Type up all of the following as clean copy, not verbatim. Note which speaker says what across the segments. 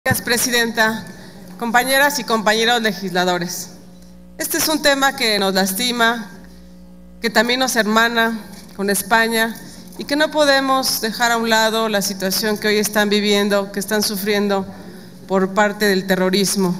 Speaker 1: Gracias, Presidenta, compañeras y compañeros legisladores. Este es un tema que nos lastima, que también nos hermana con España y que no podemos dejar a un lado la situación que hoy están viviendo, que están sufriendo por parte del terrorismo.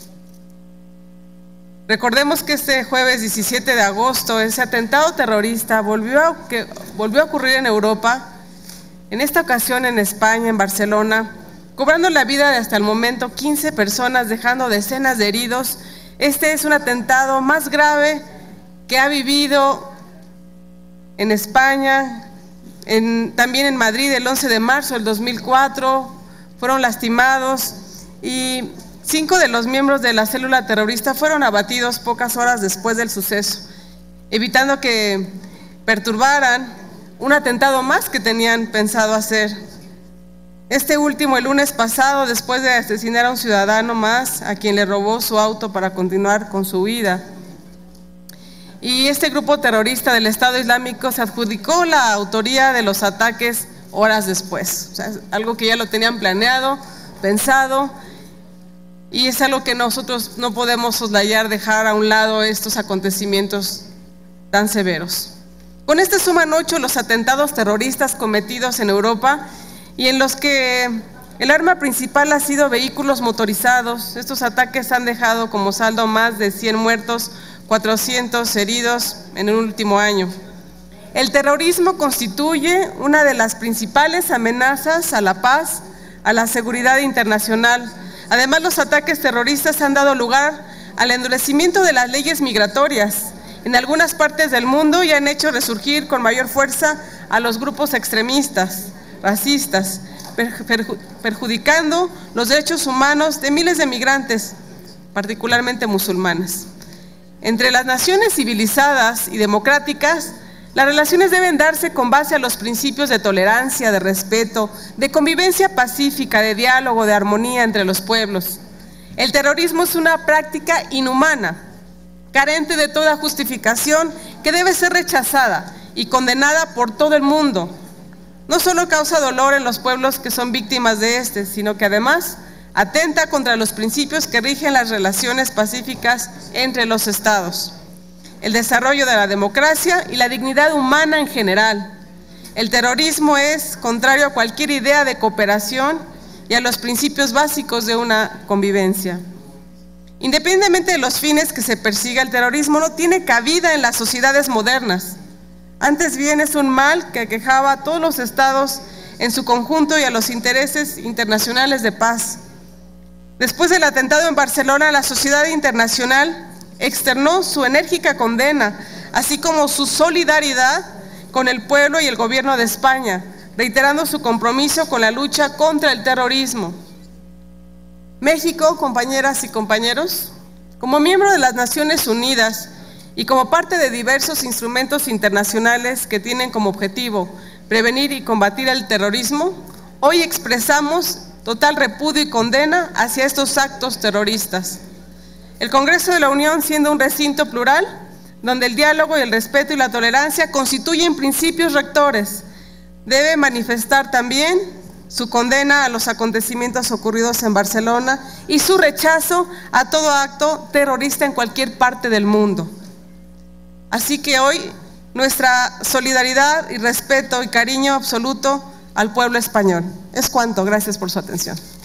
Speaker 1: Recordemos que este jueves 17 de agosto ese atentado terrorista volvió a ocurrir en Europa, en esta ocasión en España, en Barcelona, cobrando la vida de hasta el momento 15 personas, dejando decenas de heridos. Este es un atentado más grave que ha vivido en España, también en Madrid el 11 de marzo del 2004, fueron lastimados y 5 de los miembros de la célula terrorista fueron abatidos pocas horas después del suceso, evitando que perturbaran un atentado más que tenían pensado hacer. Este último, el lunes pasado, después de asesinar a un ciudadano más, a quien le robó su auto para continuar con su huida. Y este grupo terrorista del Estado Islámico se adjudicó la autoría de los ataques horas después. O sea, es algo que ya lo tenían planeado, pensado, y es algo que nosotros no podemos soslayar, dejar a un lado estos acontecimientos tan severos. Con este suman 8 los atentados terroristas cometidos en Europa, y en los que el arma principal ha sido vehículos motorizados. Estos ataques han dejado como saldo más de 100 muertos, 400 heridos en el último año. El terrorismo constituye una de las principales amenazas a la paz, a la seguridad internacional. Además, los ataques terroristas han dado lugar al endurecimiento de las leyes migratorias en algunas partes del mundo y han hecho resurgir con mayor fuerza a los grupos extremistas, racistas, perjudicando los derechos humanos de miles de migrantes, particularmente musulmanes. Entre las naciones civilizadas y democráticas, las relaciones deben darse con base a los principios de tolerancia, de respeto, de convivencia pacífica, de diálogo, de armonía entre los pueblos. El terrorismo es una práctica inhumana, carente de toda justificación, que debe ser rechazada y condenada por todo el mundo. No solo causa dolor en los pueblos que son víctimas de este, sino que además atenta contra los principios que rigen las relaciones pacíficas entre los estados, el desarrollo de la democracia y la dignidad humana en general. El terrorismo es contrario a cualquier idea de cooperación y a los principios básicos de una convivencia. Independientemente de los fines que se persiga, el terrorismo no tiene cabida en las sociedades modernas. Antes bien es un mal que aquejaba a todos los estados en su conjunto y a los intereses internacionales de paz. Después del atentado en Barcelona, la sociedad internacional externó su enérgica condena, así como su solidaridad con el pueblo y el gobierno de España, reiterando su compromiso con la lucha contra el terrorismo. México, compañeras y compañeros, como miembro de las Naciones Unidas, y como parte de diversos instrumentos internacionales que tienen como objetivo prevenir y combatir el terrorismo, hoy expresamos total repudio y condena hacia estos actos terroristas. El Congreso de la Unión, siendo un recinto plural, donde el diálogo y el respeto y la tolerancia constituyen principios rectores, debe manifestar también su condena a los acontecimientos ocurridos en Barcelona y su rechazo a todo acto terrorista en cualquier parte del mundo. Así que hoy nuestra solidaridad y respeto y cariño absoluto al pueblo español. Es cuanto. Gracias por su atención.